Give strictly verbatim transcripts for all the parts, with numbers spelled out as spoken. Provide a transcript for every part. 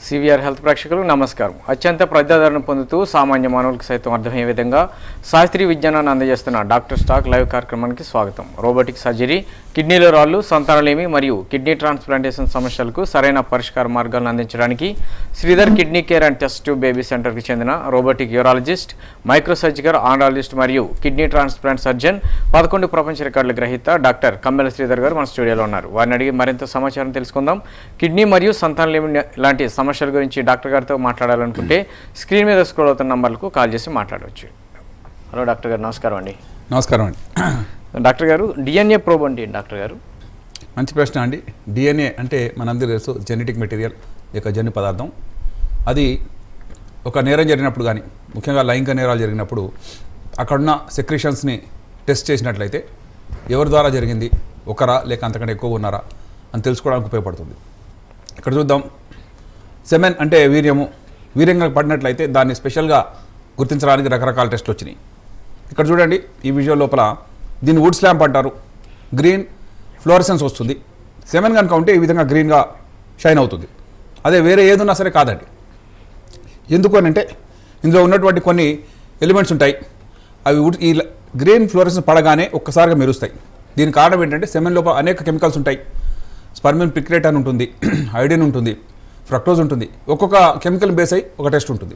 CVR health ప్రేక్షకులు నమస్కారం. అత్యంత ప్రజాదరణ పొందుతూ సామాన్య మానవులకు సైతం అర్థమయ్యే విధంగా శాస్త్రీయ విజ్ఞానాన్ని అందజేస్తున్న డాక్టర్ స్టాక్ లైవ్ కార్యక్రమానికి స్వాగతం. రోబోటిక్ సర్జరీ, కిడ్నీలో రాళ్లు, సంతానలేమి మరియు కిడ్నీ ట్రాన్స్ప్లాంటేషన్ సమస్యలకు సరైన పరిష్కార మార్గాలను అందించడానికి Sridhar kidney care and test tube baby సెంటర్కి చెందిన రోబోటిక్ యూరాలజిస్ట్, మైక్రోసర్జికల్ ఆండాలజిస్ట్ మరియు కిడ్నీ ట్రాన్స్ప్లాంట్ సర్జన్, పదకొండు ప్రపంచ రికార్డుల గ్రహీత డాక్టర్ కమ్మెల శ్రీధర్ గారు మన స్టూడియోలో ఉన్నారు. వారిని అడిగి మరింత సమాచారం తెలుసుకుందాం. కిడ్నీ మరియు సంతానలేమి లాంటి సమస్యల గురించి డాక్టర్ గారితో మాట్లాడాలనుకుంటే స్క్రీన్ మీద స్క్రోల్ అవుతున్న నంబర్లకు కాల్ చేసి మాట్లాడవచ్చు. హలో డాక్టర్ గారు, నమస్కారం అండి. నమస్కారం అండి. డాక్టర్ గారు, డిఎన్ఏ ప్రోబ్ అంటే డాక్టర్ గారు? మంచి ప్రశ్న అండి. డిఎన్ఏ అంటే మనందరూ తెలుసు, జెనెటిక్ మెటీరియల్ యొక్క జన్యు పదార్థం. అది ఒక నేరం జరిగినప్పుడు కానీ, ముఖ్యంగా లైంగిక నేరాలు జరిగినప్పుడు అక్కడున్న సెక్రిషన్స్ని టెస్ట్ చేసినట్లయితే ఎవరి ద్వారా జరిగింది, ఒకరా లేక అంతకంటే ఎక్కువ ఉన్నారా అని తెలుసుకోవడానికి ఉపయోగపడుతుంది. ఇక్కడ చూద్దాం. సెమెన్ అంటే వీర్యము. వీర్యంగా పడినట్లయితే దాన్ని స్పెషల్గా గుర్తించడానికి రకరకాల టెస్ట్లు వచ్చినాయి. ఇక్కడ చూడండి, ఈ విజువల్ లోపల దీన్ని వుడ్ స్లాంప్ అంటారు. గ్రీన్ ఫ్లోరసెన్స్ వస్తుంది. సెమెన్ కనుక ఉంటే ఈ విధంగా గ్రీన్గా షైన్ అవుతుంది. అదే వేరే ఏదున్నా సరే కాదండి. ఎందుకు అని అంటే ఇందులో ఉన్నటువంటి కొన్ని ఎలిమెంట్స్ ఉంటాయి. అవి వుడ్ ఈ గ్రీన్ ఫ్లోరసెన్స్ పడగానే ఒక్కసారిగా మెరుస్తాయి. దీని కారణం ఏంటంటే సెమెన్ లోపల అనేక కెమికల్స్ ఉంటాయి. స్పర్మిన్ పిక్రేట్ అని ఉంటుంది, ఐడిన్ ఉంటుంది, ఫ్రక్టోజ్ ఉంటుంది. ఒక్కొక్క కెమికల్ బేస్ అయి ఒక టెస్ట్ ఉంటుంది.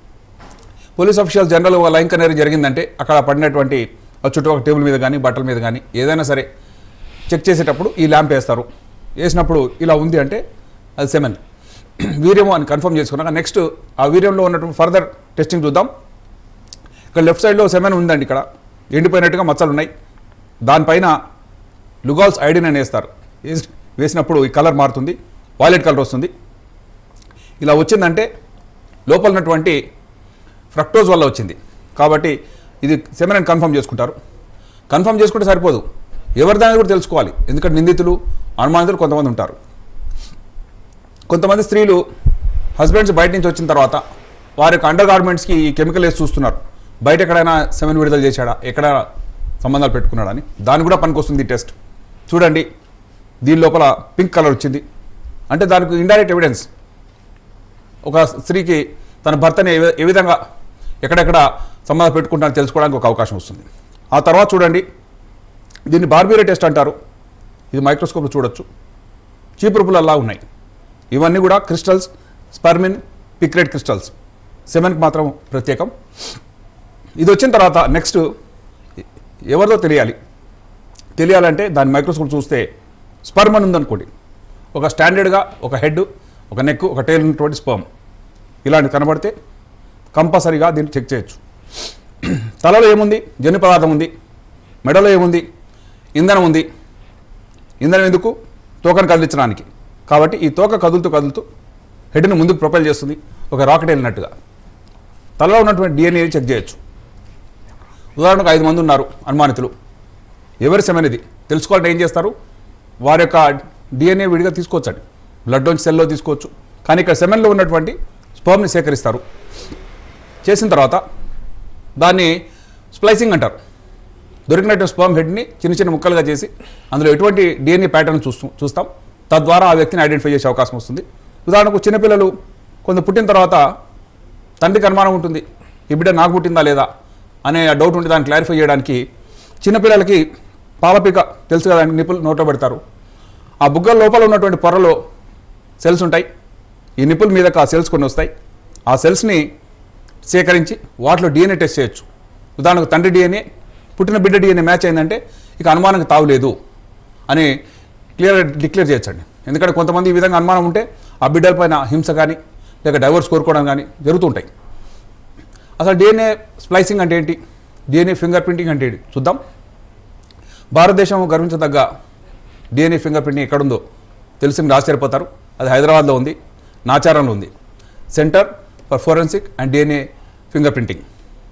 పోలీస్ ఆఫీషియల్ జనరల్ ఒక లైంగిక నేరం జరిగిందంటే అక్కడ పడినటువంటి చుట్టూ ఒక టేబుల్ మీద కానీ బట్టల మీద కానీ ఏదైనా సరే చెక్ చేసేటప్పుడు ఈ ల్యాంప్ వేస్తారు. వేసినప్పుడు ఇలా ఉంది అంటే అది సెమెన్, వీర్యము అని కన్ఫర్మ్ చేసుకున్నాక నెక్స్ట్ ఆ వీర్యంలో ఉన్నటువంటి ఫర్దర్ టెస్టింగ్ చూద్దాం. ఇక్కడ లెఫ్ట్ సైడ్లో సెమెన్ ఉందండి. ఇక్కడ ఎండిపోయినట్టుగా మచ్చలు ఉన్నాయి. దానిపైన లుగాల్స్ ఐడిన్ అని వేస్తారు. వేసినప్పుడు ఈ కలర్ మారుతుంది, వాయిలెట్ కలర్ వస్తుంది. ఇలా వచ్చిందంటే లోపల ఉన్నటువంటి ఫ్రక్టోజ్ వల్ల వచ్చింది కాబట్టి ఇది సెమెన్ అని కన్ఫర్మ్ చేసుకుంటారు. కన్ఫర్మ్ చేసుకుంటే సరిపోదు, ఎవరి దాన్ని కూడా తెలుసుకోవాలి. ఎందుకంటే నిందితులు, అనుమానితులు కొంతమంది ఉంటారు. కొంతమంది స్త్రీలు హస్బెండ్స్ బయట నుంచి వచ్చిన తర్వాత వారి యొక్క అండర్ గార్మెంట్స్కి ఈ కెమికల్ వేసి చూస్తున్నారు. బయట ఎక్కడైనా సెమెన్ విడుదల చేశాడా, ఎక్కడైనా సంబంధాలు పెట్టుకున్నాడా అని. దాని కూడా పనికొస్తుంది ఈ టెస్ట్. చూడండి, దీని లోపల పింక్ కలర్ వచ్చింది అంటే దానికి ఇండైరెక్ట్ ఎవిడెన్స్. ఒక స్త్రీకి తన భర్తని ఏ విధంగా ఎక్కడెక్కడ సంబంధం పెట్టుకుంటారని తెలుసుకోవడానికి ఒక అవకాశం వస్తుంది. ఆ తర్వాత చూడండి, దీన్ని బార్బియరీ టెస్ట్ అంటారు. ఇది మైక్రోస్కోప్లో చూడొచ్చు. చీపురుపులలా ఉన్నాయి. ఇవన్నీ కూడా క్రిస్టల్స్, స్పర్మిన్ పిక్రేట్ క్రిస్టల్స్. సెమెన్కి మాత్రం ప్రత్యేకం. ఇది వచ్చిన తర్వాత నెక్స్ట్ ఎవరిదో తెలియాలి. తెలియాలంటే దాని మైక్రోస్కోప్ చూస్తే స్పర్మన్ ఉందనుకోండి, ఒక స్టాండర్డ్గా ఒక హెడ్, ఒక నెక్, ఒక టైల్ ఉన్నటువంటి స్పర్మ్ ఇలాంటి కనబడితే కంపల్సరీగా దీన్ని చెక్ చేయొచ్చు. తలలో ఏముంది, జన్యు పదార్థం ఉంది. మెడలో ఏముంది, ఇంధనం ఉంది. ఇంధనం ఎందుకు? తోకను కదిలించడానికి. కాబట్టి ఈ తోక కదులుతూ కదులుతూ హెడ్ని ముందుకు ప్రొపైల్ చేస్తుంది, ఒక రాకెట్ వెళ్ళినట్టుగా. తలలో ఉన్నటువంటి డిఎన్ఏ చెక్ చేయొచ్చు. ఉదాహరణకు ఐదు మంది ఉన్నారు అనుమానితులు. ఎవరి సెమెన్ ఇది తెలుసుకోవాలంటే ఏం చేస్తారు? వారి యొక్క డిఎన్ఏ విడిగా తీసుకోవచ్చండి. బ్లడ్లోంచి సెల్లో తీసుకోవచ్చు. కానీ ఇక్కడ సెమెన్లో ఉన్నటువంటి స్పర్మ్ని సేకరిస్తారు. చేసిన తర్వాత దాన్ని స్ప్లైసింగ్ అంటారు. దొరికినటువంటి స్పర్మ్ హెడ్ని చిన్న చిన్న ముక్కలుగా చేసి అందులో ఎటువంటి డిఎన్ఏ ప్యాటర్న్ చూస్తూ చూస్తాం. తద్వారా ఆ వ్యక్తిని ఐడెంటిఫై చేసే అవకాశం వస్తుంది. ఉదాహరణకు చిన్నపిల్లలు కొంత పుట్టిన తర్వాత తండ్రికి అనుమానం ఉంటుంది, ఈ బిడ్డ నాకు పుట్టిందా లేదా అనే డౌట్ ఉంటే దాన్ని క్లారిఫై చేయడానికి చిన్నపిల్లలకి పాలపిక తెలుసు కదా, నిప్పులు నోట్లో పెడతారు. ఆ బుగ్గల లోపల ఉన్నటువంటి పొరలో సెల్స్ ఉంటాయి. ఈ నిప్పుల మీద ఆ సెల్స్ కొన్ని వస్తాయి. ఆ సెల్స్ని సేకరించి వాటిలో డిఎన్ఏ టెస్ట్ చేయొచ్చు. ఉదాహరణకు తండ్రి డిఎన్ఏ పుట్టిన బిడ్డ డిఎన్ఏ మ్యాచ్ అయిందంటే ఇక అనుమానానికి తావులేదు అని క్లియర్గా డిక్లేర్ చేయొచ్చండి. ఎందుకంటే కొంతమంది ఈ విధంగా అనుమానం ఉంటే ఆ బిడ్డల పైన హింస కానీ లేక డైవర్స్ కోరుకోవడం కానీ జరుగుతుంటాయి. అసలు డిఎన్ఏ స్ప్లైసింగ్ అంటే ఏంటి, డిఎన్ఏ ఫింగర్ ప్రింటింగ్ అంటే ఏంటి చూద్దాం. భారతదేశం గర్వించదగ్గ డిఎన్ఏ ఫింగర్ ప్రింటింగ్ ఎక్కడుందో తెలిసి మీరు ఆశ్చర్యపోతారు. అది హైదరాబాద్లో ఉంది, నాచారంలో ఉంది. Centre for forensic and DNA fingerprinting.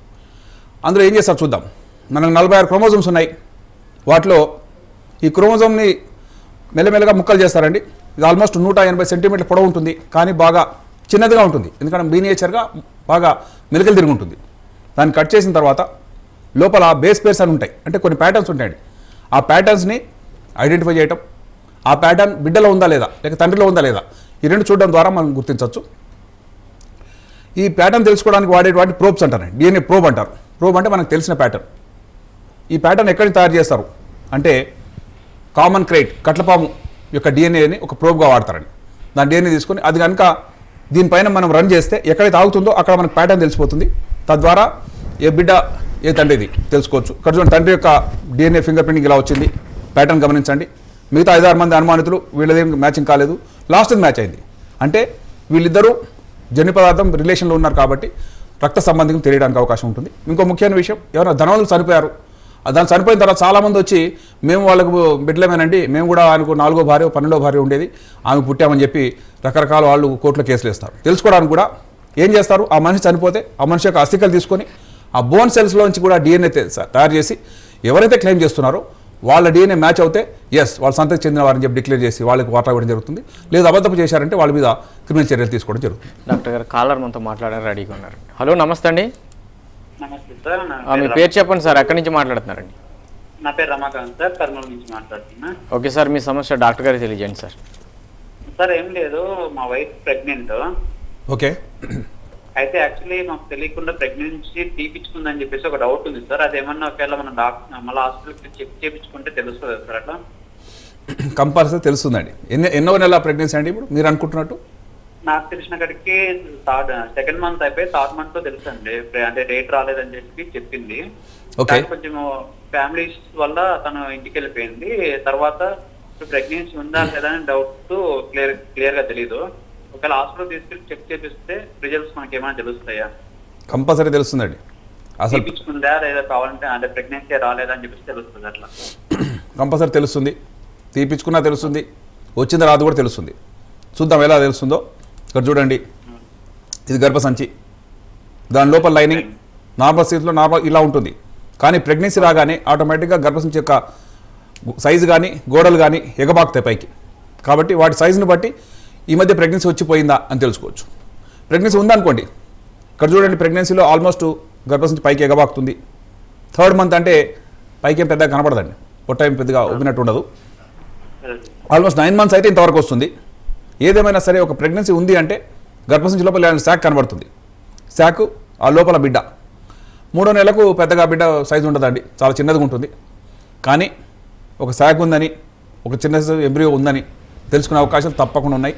అందులో ఏం చేస్తారు చూద్దాం. మనకు నలభై ఆరు క్రోమోజోమ్స్ ఉన్నాయి. వాటిలో ఈ క్రోమోజోమ్ని మెల్లమెల్లగా ముక్కలు చేస్తారండి. ఇది ఆల్మోస్ట్ నూట ఎనభై సెంటీమీటర్ల పొడవు ఉంటుంది, కానీ బాగా చిన్నదిగా ఉంటుంది. ఎందుకంటే మీనియేచర్గా బాగా మెలికలు తిరిగి ఉంటుంది. దాన్ని కట్ చేసిన తర్వాత లోపల బేస్ పేర్స్ అని ఉంటాయి, అంటే కొన్ని ప్యాటర్న్స్ ఉంటాయండి. ఆ ప్యాటర్న్స్ని ఐడెంటిఫై చేయటం, ఆ ప్యాటర్న్ బిడ్డలో ఉందా లేదా లేక తండ్రిలో ఉందా లేదా ఈ రెండు చూడడం ద్వారా మనం గుర్తించవచ్చు. ఈ ప్యాటర్న్ తెలుసుకోవడానికి వాడేటువంటి ప్రోబ్స్ అంటారండి, డిఎన్ఏ ప్రోబ్ అంటారు. ప్రోబ్ అంటే మనకు తెలిసిన ప్యాటర్న్. ఈ ప్యాటర్న్ ఎక్కడికి తయారు చేస్తారు అంటే కామన్ క్రైట్ కట్లపాము యొక్క డిఎన్ఏని ఒక ప్రోబ్గా వాడతారండి. దాని డిఎన్ఏ తీసుకొని అది కనుక దీనిపైన మనం రన్ చేస్తే ఎక్కడైతే ఆగుతుందో అక్కడ మనకు ప్యాటర్న్ తెలిసిపోతుంది. తద్వారా ఏ బిడ్డ ఏ తండ్రిది తెలుసుకోవచ్చు. ఇక్కడ చూడండి, తండ్రి యొక్క డిఎన్ఏ ఫింగర్ ప్రింటింగ్ ఇలా వచ్చింది, ప్యాటర్న్ గమనించండి. మిగతా ఐదారు మంది అనుమానితులు వీళ్ళదేం మ్యాచింగ్ కాలేదు, లాస్ట్ మ్యాచ్ అయింది. అంటే వీళ్ళిద్దరూ జన్యు పదార్థం రిలేషన్లో ఉన్నారు కాబట్టి రక్త సంబంధికం తెలియడానికి అవకాశం ఉంటుంది. ఇంకో ముఖ్యమైన విషయం, ఎవరైనా ధనవంతులు చనిపోయారు, దాన్ని చనిపోయిన తర్వాత చాలామంది వచ్చి మేము వాళ్ళకు బిడ్డలేమేనండి, మేము కూడా ఆయనకు నాలుగో భార్య పన్నెండో భార్య ఉండేది, ఆమె పుట్టామని చెప్పి రకరకాల వాళ్ళు కోర్టులో కేసులు వేస్తారు. తెలుసుకోవడానికి కూడా ఏం చేస్తారు, ఆ మనిషి చనిపోతే ఆ మనిషి యొక్క అస్థికలు తీసుకొని ఆ బోన్ సెల్స్లోంచి కూడా డిఎన్ఏ తయారు చేసి ఎవరైతే క్లెయిమ్ చేస్తున్నారో వాళ్ళ డిఎన్ఏ మ్యాచ్ అవుతే ఎస్ వాళ్ళ సంతకి చెందిన వారిని చెప్పి డిక్లేర్ చేసి వాళ్ళకి వాటా ఇవ్వడం జరుగుతుంది. లేదా అబద్ధపు చేశారంటే వాళ్ళ మీద క్రిమినల్ చర్యలు తీసుకోవడం జరుగుతుంది. డాక్టర్ గారు కాలర్ మనతో మాట్లాడారు, రెడీగా ఉన్నారు. హలో, నమస్తే అండి. నమస్తే సార్. మీ పేరు చెప్పండి సార్, ఎక్కడి నుంచి మాట్లాడుతున్నారండి? నా పేరు రమాకాంత్ సార్, కర్నూలు నుంచి మాట్లాడుతున్నా. ఓకే సార్, మీ సమస్య డాక్టర్ గారికి తెలియజేయండి సార్. సార్ ఏం లేదు, మా వైఫ్ ప్రెగ్నెంట్. ఓకే. అయితే యాక్చువల్లీ మాకు తెలియకుండా ప్రెగ్నెన్సీ తీపించుకుందని చెప్పేసి ఒక డౌట్ ఉంది సార్. అదేమన్నా ఒకవేళ మన డాక్టర్ మళ్ళీ హాస్పిటల్కి చెక్ చేయించుకుంటే తెలుస్తుంది సార్ అట్లా? కంపల్సరీ తెలుస్తుందండి. ఎన్ని ఎన్నో నెల ప్రెగ్నెన్సీ అండి ఇప్పుడు మీరు అనుకుంటున్నట్టు? నాకు తెలిసిన కాడికి థర్డ్ సెకండ్ మంత్ అయిపోయి థర్డ్ మంత్ లో తెలుసు అండి. అంటే రేట్ రాలేదని చెప్పి చెప్పింది. కొంచెం ఫ్యామిలీస్ వల్ల తను ఇంటికి వెళ్ళిపోయింది. తర్వాత ప్రెగ్నెన్సీ ఉందా లేదా అని డౌట్ క్లియర్ క్లియర్ గా తెలీదు. ఒకవేళ హాస్పిటల్ తీసుకెళ్ళి చెక్ చేపిస్తే రిజల్ట్స్ మనకి ఏమైనా తెలుస్తాయా? కంపల్సరీ తెలుస్తుందండి. అసలు తీపించుకుందా లేదా కావాలంటే అంటే ప్రెగ్నెన్సీ రాలేదా అని చెప్పేసి తెలుస్తుంది. అట్లా కంపల్సరీ తెలుస్తుంది. తీపించుకున్నా తెలుస్తుంది, వచ్చిన రాదు కూడా తెలుస్తుంది. చూద్దాం ఎలా తెలుస్తుందో. ఇక్కడ చూడండి, ఇది గర్భసంచి, దాని లోపల లైనింగ్ నార్మల్ స్థితిలో నార్మల్ ఇలా ఉంటుంది. కానీ ప్రెగ్నెన్సీ రాగానే ఆటోమేటిక్గా గర్భసంచి యొక్క సైజు కానీ గోడలు కానీ ఎగబాకుతాయి పైకి. కాబట్టి వాటి సైజుని బట్టి ఈ మధ్య ప్రెగ్నెన్సీ వచ్చిపోయిందా అని తెలుసుకోవచ్చు. ప్రెగ్నెన్సీ ఉందనుకోండి, ఇక్కడ చూడండి, ప్రెగ్నెన్సీలో ఆల్మోస్ట్ గర్భసంచి పైకి ఎగబాకుతుంది. థర్డ్ మంత్ అంటే పైకి ఏం పెద్దగా కనపడదండి, పొట్ట ఏం పెద్దగా ఉబ్బినట్టు ఉండదు. ఆల్మోస్ట్ నైన్ మంత్స్ అయితే ఇంతవరకు వస్తుంది. ఏదేమైనా సరే ఒక ప్రెగ్నెన్సీ ఉంది అంటే గర్భసంచి లోపల శాక్ కనబడుతుంది. శాక్ ఆ లోపల బిడ్డ. మూడో నెలకు పెద్దగా బిడ్డ సైజు ఉండదండి, చాలా చిన్నదిగా ఉంటుంది. కానీ ఒక శాక్ ఉందని, ఒక చిన్న ఎంబ్రియో ఉందని తెలుసుకునే అవకాశాలు తప్పకుండా ఉన్నాయి.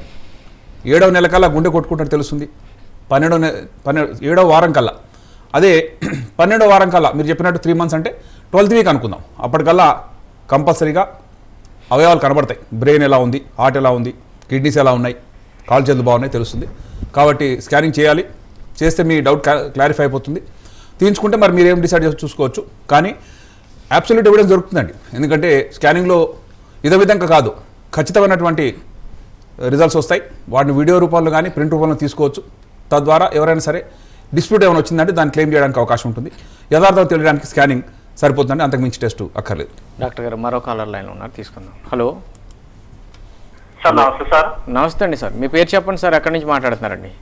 ఏడవ నెల కల్లా గుండె కొట్టుకుంటే తెలుస్తుంది. పన్నెండవ నె పన్నెండు ఏడవ వారం కల్లా, అదే పన్నెండవ వారం కల్లా మీరు చెప్పినట్టు త్రీ మంత్స్ అంటే ట్వెల్త్ వీక్ అనుకుందాం, అప్పటికల్లా కంపల్సరీగా అవయవాలు కనబడతాయి. బ్రెయిన్ ఎలా ఉంది, హార్ట్ ఎలా ఉంది, కిడ్నీస్ ఎలా ఉన్నాయి, కాలు చేతులు బాగున్నాయి తెలుస్తుంది. కాబట్టి స్కానింగ్ చేయాలి. చేస్తే మీ డౌట్ క్లారిఫై అయిపోతుంది. తీయించుకుంటే మరి మీరు ఏం డిసైడ్ చేసి చూసుకోవచ్చు. కానీ అబ్సల్యూట్ ఎవిడెన్స్ దొరుకుతుందండి. ఎందుకంటే స్కానింగ్లో ఇదే విధంగా కాదు, ఖచ్చితమైనటువంటి రిజల్ట్స్ వస్తాయి. వాటిని వీడియో రూపంలో కానీ ప్రింట్ రూపంలో తీసుకోవచ్చు. తద్వారా ఎవరైనా సరే డిస్ప్యూట్ ఏమైనా వచ్చిందంటే దాన్ని క్లెయిమ్ చేయడానికి అవకాశం ఉంటుంది. యథార్థం తెలియడానికి స్కానింగ్ సరిపోతుందండి, అంతకు మించి టెస్ట్ అక్కర్లేదు. డాక్టర్ గారు మరో కాలర్ లైన్లో ఉన్నారు, తీసుకుందాం. Hello sir. నమస్తే సార్. నమస్తే అండి సార్, మీ పేరు చెప్పండి సార్, ఎక్కడి నుంచి మాట్లాడుతున్నారండి?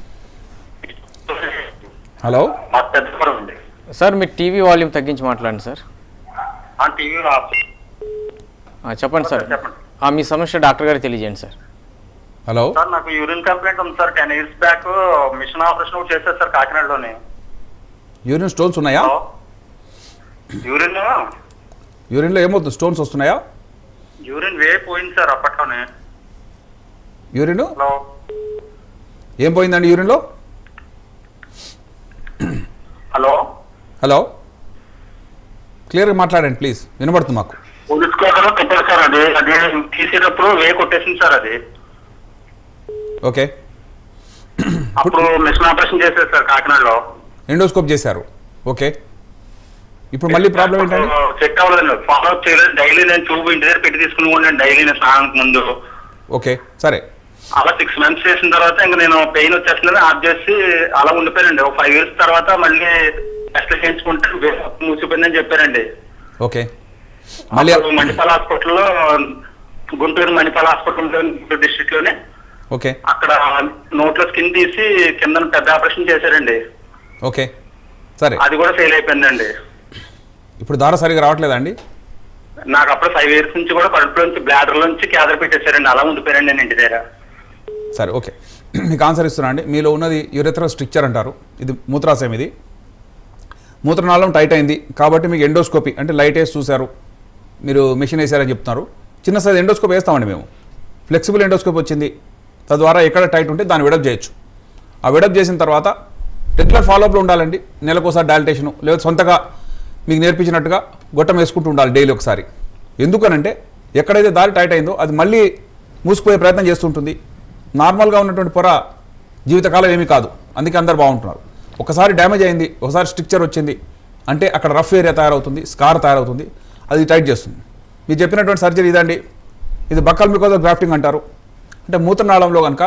హలో సార్, మీ టీవీ వాల్యూమ్ తగ్గించి మాట్లాడండి సార్. చెప్పండి సార్, మీ సమస్య డాక్టర్ గారికి తెలియజేయండి సార్. హలో సార్, నాకు యూరిన్ కంప్లైంట్ ఉంది sir. Ten years back machine operation కూడా చేశారు సార్ కాకినాడలోనే. యూరిన్ స్టోన్స్ ఉన్నాయా? యూరిన్ యూరిన్లో ఏమవుతుంది, స్టోన్స్ వస్తున్నాయా? యూరిన్ వే పోయింది సార్ అప్పట్లోనే. యూరిన్ హలో ఏం పోయిందండి యూరిన్లో? హలో హలో క్లియర్గా మాట్లాడండి ప్లీజ్, వినబడుతుంది మాకు. పోలీస్ కేసులో పెట్టారు సార్. అది అది తీసేటప్పుడు వే కొట్టేసింది సార్. అది ఓకే. అప్పుడు మిషన్ ఆపరేషన్ చేశారు సార్ కాకినాడలో. ఎండోస్కోప్ చేశారు. ఓకే. ఇప్పుడు మళ్ళీ ప్రాబ్లం ఏంటండి? చెక్ అవ్వలేదండి, ఫాలో అప్ చేయలేదు. డైలీ నేను ట్యూబ్ ఇంటి దగ్గర పెట్టి తీసుకుని పోండి డైలీ నేను స్నానానికి ముందు. ఓకే సరే. అలా సిక్స్ మంత్స్ చేసిన తర్వాత ఇంకా నేను పెయిన్ వచ్చేస్తుందని ఆఫ్ చేసి అలా ఉండిపోయానండి. ఒక ఫైవ్ ఇయర్స్ తర్వాత మళ్ళీ టెస్ట్లు చేయించుకుంటే మూసిపోయిందని చెప్పారండి. ఓకే. మళ్ళీ మణిపాల్ హాస్పిటల్లో, గుంటూరు మణిపాల్ హాస్పిటల్ గుంటూరు డిస్ట్రిక్ట్ లోనే, ఓకే, అక్కడ నోట్లో స్కిన్ తీసి కింద పెద్ద ఆపరేషన్ చేశారండి. ఓకే సరే. అది కూడా ఫెయిల్ అయిపోయిందండి. ఇప్పుడు దార సరిగా రావట్లేదా అండి? నాకు అప్పుడు ఫైవ్ ఇయర్స్ నుంచి కూడా కడుపులో నుంచి బ్లాడర్ నుంచి క్యాదర్ పెట్టేశారండి. అలా ఉండిపోయారండి నేను ఇంటి దగ్గర. సరే ఓకే. మీకు ఆన్సర్ ఇస్తున్నా అండి. మీలో ఉన్నది యురెథ్రల్ స్ట్రిక్చర్ అంటారు. ఇది మూత్రాశయం. ఇది మూత్రనాళం టైట్ అయింది కాబట్టి మీకు ఎండోస్కోపీ అంటే లైట్ వేసి చూశారు, మీరు మిషన్ వేసారని చెప్తున్నారు. చిన్న సైజ్ ఎండోస్కోప్ వేస్తామండి మేము. ఫ్లెక్సిబుల్ ఎండోస్కోప్ వచ్చింది. తద్వారా ఎక్కడ టైట్ ఉంటే దాన్ని విడప్ చేయొచ్చు. ఆ విడప్ చేసిన తర్వాత రెగ్యులర్ ఫాలోఅప్లో ఉండాలండి. నెలకోసారి డైలటేషను లేదా సొంతగా మీకు నేర్పించినట్టుగా గొట్టం వేసుకుంటూ ఉండాలి డైలీ ఒకసారి. ఎందుకనంటే ఎక్కడైతే దారి టైట్ అయిందో అది మళ్ళీ మూసుకుపోయే ప్రయత్నం చేస్తుంటుంది. నార్మల్గా ఉన్నటువంటి పొర జీవితకాలం ఏమీ కాదు. అందుకే అందరు బాగుంటున్నారు. ఒకసారి డ్యామేజ్ అయింది, ఒకసారి స్ట్రిక్చర్ వచ్చింది అంటే అక్కడ రఫ్ ఏరియా తయారవుతుంది, స్కార్ తయారవుతుంది, అది టైట్ చేస్తుంది. మీరు చెప్పినటువంటి సర్జరీ ఇదండి. ఇది బక్కల్ మికోజల్ గ్రాఫ్టింగ్ అంటారు. అంటే మూత్రనాళంలో కనుక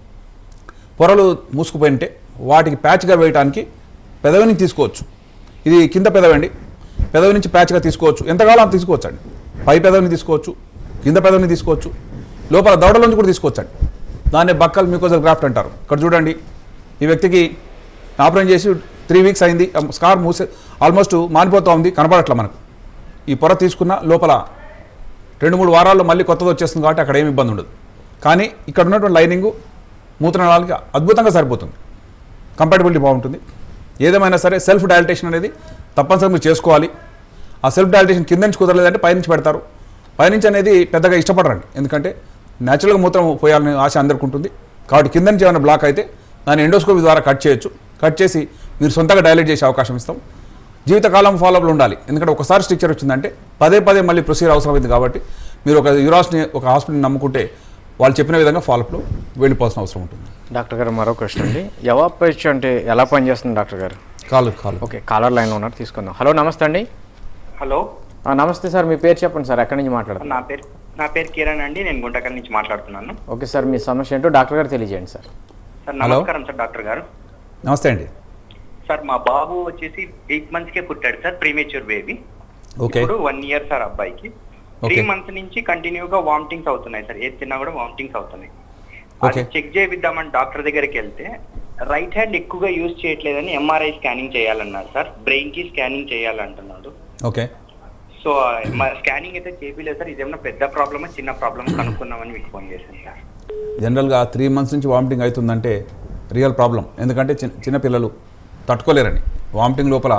పొరలు మూసుకుపోయింటే వాటికి ప్యాచ్గా వేయడానికి పెదవి నుంచి తీసుకోవచ్చు. ఇది కింద పెదవి అండి. పెదవి నుంచి ప్యాచ్గా తీసుకోవచ్చు. ఎంతకాలం తీసుకోవచ్చు అండి. పై పెదవిని తీసుకోవచ్చు, కింద పెదవిని తీసుకోవచ్చు, లోపల దవడల నుంచి కూడా తీసుకోవచ్చు అండి. దాన్నే బక్కల్ మికోజల్ గ్రాఫ్ట్ అంటారు. ఇక్కడ చూడండి, ఈ వ్యక్తికి ఆపరేషన్ చేసి త్రీ వీక్స్ అయింది. స్కార్ మూసే ఆల్మోస్ట్ మానిపోతూ ఉంది, కనపడట్ల మనకు. ఈ పొర తీసుకున్న లోపల రెండు మూడు వారాల్లో మళ్ళీ కొత్తది వచ్చేస్తుంది కాబట్టి అక్కడ ఏమి ఇబ్బంది ఉండదు. కానీ ఇక్కడ ఉన్నటువంటి లైనింగు మూత్రనాళాలకి అద్భుతంగా సరిపోతుంది. కంపాటబిలిటీ బాగుంటుంది. ఏదేమైనా సరే సెల్ఫ్ డైలటేషన్ అనేది తప్పనిసరిగా మీరు చేసుకోవాలి. ఆ సెల్ఫ్ డైలటేషన్ కింద నుంచి కుదరలేదంటే పైనుంచి పెడతారు. పైనుంచి అనేది పెద్దగా ఇష్టపడరండి. ఎందుకంటే న్యాచురల్గా మూత్రం పోయాలని ఆశ అందరికీ ఉంటుంది. కాబట్టి కింద నుంచి ఏమైనా బ్లాక్ అయితే దాన్ని ఎండోస్కోపీ ద్వారా కట్ చేయొచ్చు. కట్ చేసి మీరు సొంతగా డైలేట్ చేసే అవకాశం ఇస్తాం. జీవితకాలం ఫాలోఅప్లో ఉండాలి. ఎందుకంటే ఒకసారి స్ట్రిక్చర్ వచ్చిందంటే పదే పదే మళ్ళీ ప్రొసీజర్ అవసరమైంది. కాబట్టి మీరు ఒక యూరాస్ని ఒక హాస్పిటల్ని నమ్ముకుంటే వాళ్ళు చెప్పిన విధంగా ఫాలోఅప్లో వెళ్ళిపోవాల్సిన అవసరం ఉంటుంది. డాక్టర్ గారు మరో క్వశ్చన్ అండి. ఎవాపరేజ్ అంటే ఎలా పనిచేస్తుంది డాక్టర్ గారు? కాలు కాలు ఓకే, కాలర్ లైన్లో ఉన్నారు, తీసుకుందాం. హలో, నమస్తే అండి. హలో, నమస్తే సార్. మీ పేరు చెప్పండి సార్, ఎక్కడి నుంచి మాట్లాడుతున్నారు? నా పేరు నా పేరు కిరణ్ అండి. నేను గుంటకల్ నుంచి మాట్లాడుతున్నాను. ఓకే సార్, మీ సమస్య ఏంటో డాక్టర్ గారు తెలియజేయండి సార్. సార్ నమస్కారం సార్. డాక్టర్ గారు నమస్తే అండి. సార్ మా బాబు వచ్చేసి ఎయిట్ మంత్స్ కే పుట్టాడు సార్, ప్రీమేచ్యూర్ బేబీ. ఓకే, ఇప్పుడు వన్ ఇయర్ సార్ అబ్బాయికి. త్రీ మంత్స్ నుంచి కంటిన్యూగా వామిటింగ్స్ అవుతున్నాయి సార్. ఏది తిన్నా కూడా వామిటింగ్స్ అవుతున్నాయి. అది చెక్ చేయిద్దామని డాక్టర్ దగ్గరికి వెళ్తే రైట్ హ్యాండ్ ఎక్కువగా యూజ్ చేయట్లేదని ఎంఆర్ఐ స్కానింగ్ చేయాలన్నారు సార్. బ్రెయిన్ కి స్కానింగ్ చేయాలంటున్నాడు. ఓకే, సో స్కానింగ్ అయితే చేపిలేదు సార్. ఇదేమన్నా పెద్ద ప్రాబ్లమా చిన్న ప్రాబ్లమ్ కనుక్కుందామని మీకు ఫోన్ చేశాను సార్. జనరల్గా త్రీ మంత్స్ నుంచి వామిటింగ్ అవుతుందంటే రియల్ ప్రాబ్లం. ఎందుకంటే చిన్న చిన్నపిల్లలు తట్టుకోలేరని. వామిటింగ్ లోపల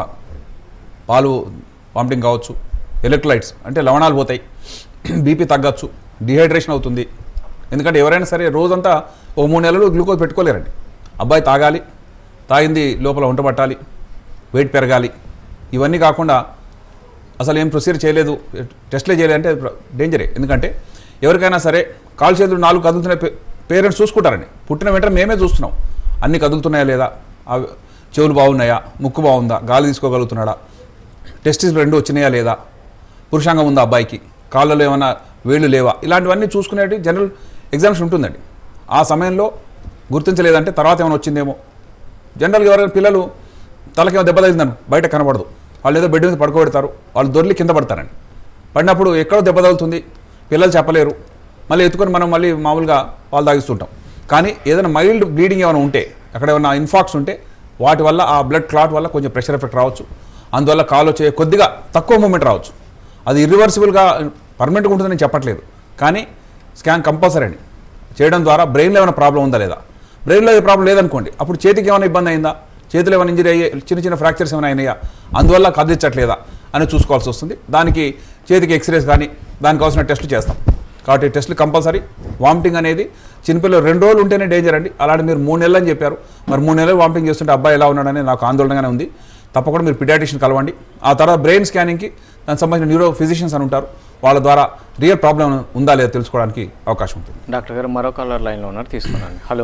పాలు వామిటింగ్ కావచ్చు, ఎలక్ట్రోలైట్స్ అంటే లవణాలు పోతాయి, బీపీ తగ్గచ్చు, డిహైడ్రేషన్ అవుతుంది. ఎందుకంటే ఎవరైనా సరే రోజంతా ఓ మూడు నెలలు గ్లూకోజ్ పెట్టుకోలేరండి. అబ్బాయి తాగాలి, తాగింది లోపల వంట పట్టాలి, వెయిట్ పెరగాలి. ఇవన్నీ కాకుండా అసలు ఏం ప్రొసీజర్ చేయలేదు, టెస్ట్లే చేయలేదంటే డేంజరే. ఎందుకంటే ఎవరికైనా సరే కాలు చేతులు నాలుగు కదులుతున్న పేరెంట్స్ చూసుకుంటారండి. పుట్టిన వెంటనే మేమే చూస్తున్నాం అన్నీ కదులుతున్నాయా లేదా, చెవులు బాగున్నాయా, ముక్కు బాగుందా, గాలి తీసుకోగలుగుతున్నాడా, టెస్టిస్ రెండు వచ్చినాయా లేదా, పురుషాంగం ఉందా అబ్బాయికి, కాళ్ళలో ఏమైనా వేళ్ళు లేవా, ఇలాంటివన్నీ చూసుకునేది జనరల్ ఎగ్జామ్స్ ఉంటుందండి. ఆ సమయంలో గుర్తించలేదంటే తర్వాత ఏమైనా వచ్చిందేమో. జనరల్గా ఎవరైనా పిల్లలు తలకేమో దెబ్బ తగిలిందని బయట కనబడదు, వాళ్ళు ఏదో బెడ్ మీద పడుకోబెడతారు, వాళ్ళు దొర్లి కింద పడతారండి. పడినప్పుడు ఎక్కడో దెబ్బ తగులుతుంది, పిల్లలు చెప్పలేరు, మళ్ళీ ఎత్తుకొని మనం మళ్ళీ మామూలుగా పాలు తాగిస్తుంటాం. కానీ ఏదైనా మైల్డ్ బ్లీడింగ్ ఏమైనా ఉంటే, అక్కడ ఏమైనా ఇన్ఫాక్ట్స్ ఉంటే వాటి వల్ల ఆ బ్లడ్ క్లాట్ వల్ల కొంచెం ప్రెషర్ ఎఫెక్ట్ రావచ్చు. అందువల్ల కాలు వచ్చే కొద్దిగా తక్కువ మూమెంట్ రావచ్చు. అది ఇర్రివర్సిబుల్గా పర్మనెంట్గా ఉంటుందని నేను చెప్పట్లేదు, కానీ స్కాన్ కంపల్సరీ అండి చేయడం ద్వారా బ్రెయిన్లో ఏమైనా ప్రాబ్లం ఉందా లేదా. బ్రెయిన్లో ఏ ప్రాబ్లం లేదనుకోండి, అప్పుడు చేతికి ఏమైనా ఇబ్బంది అయిందా, చేతిలో ఏమైనా ఇంజరీ అయ్యే చిన్న చిన్న ఫ్రాక్చర్స్ ఏమైనా అయినాయా, అందువల్ల కదిలించట్లేదా అని చూసుకోవాల్సి వస్తుంది. దానికి చేతికి ఎక్స్రేస్ కానీ దానికి కావాల్సిన టెస్టులు చేస్తాం. కాబట్టి టెస్టులు కంపల్సరీ. వామిటింగ్ అనేది చిన్నపిల్లలు రెండు రోజులు ఉంటేనే డేంజర్ అండి. అలాంటి మీరు మూడు నెలలు అని చెప్పారు, మరి మూడు నెలలు వామిటింగ్ చేస్తుంటే అబ్బాయి ఎలా ఉన్నాడని నాకు ఆందోళనగానే ఉంది. తప్పకుండా మీరు పిడియాట్రిషియన్ కలవండి. ఆ తర్వాత బ్రెయిన్ స్కానింగ్కి దానికి సంబంధించిన న్యూరో ఫిజిషియన్స్ అని ఉంటారు, వాళ్ళ ద్వారా రియల్ ప్రాబ్లం ఉందా లేదా తెలుసుకోవడానికి అవకాశం ఉంటుంది. డాక్టర్ గారు మరో కాలర్ లైన్లో ఉన్నారు, తీసుకున్నాను. హలో